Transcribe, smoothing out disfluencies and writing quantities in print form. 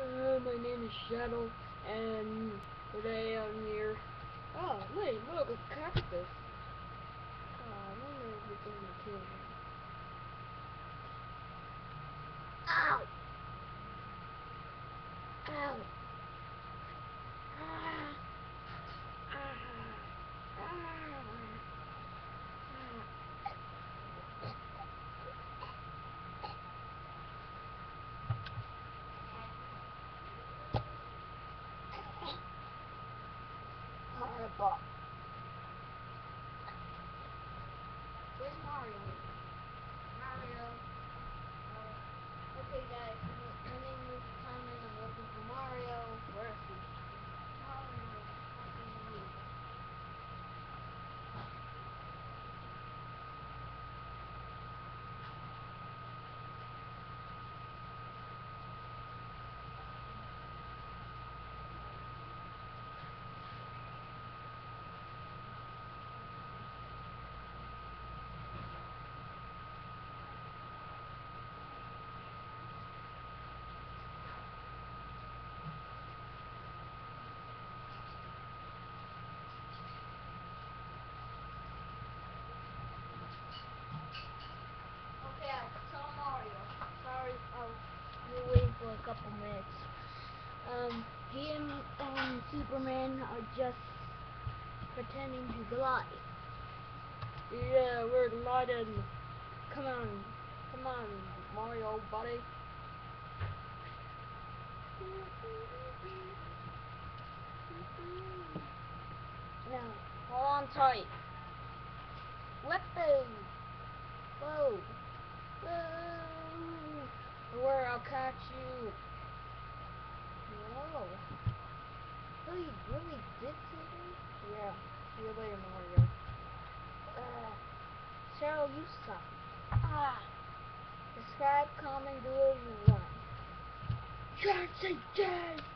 My name is Shadow, and today I'm here. Oh, wait, look, a cactus. I wonder if it's going to kill me. Ow! Ow! Ah! Ah! Ah! Horrible. Where's Mario? Mario. Okay guys, my name is Thomas. I'm looking for Mario. Where is he? Mario. Okay, I saw Mario. Sorry, we'll wait for a couple minutes. He and Superman are just pretending to glide. Yeah, we're gliding. Come on, Mario, buddy. Now, hold on tight. Whoa! Whoa! Whoa! Where I'll catch you. Whoa! Really did something? Yeah. See you later, Mario. Cheryl, you suck. Subscribe, comment, do what you want. Yes, I did!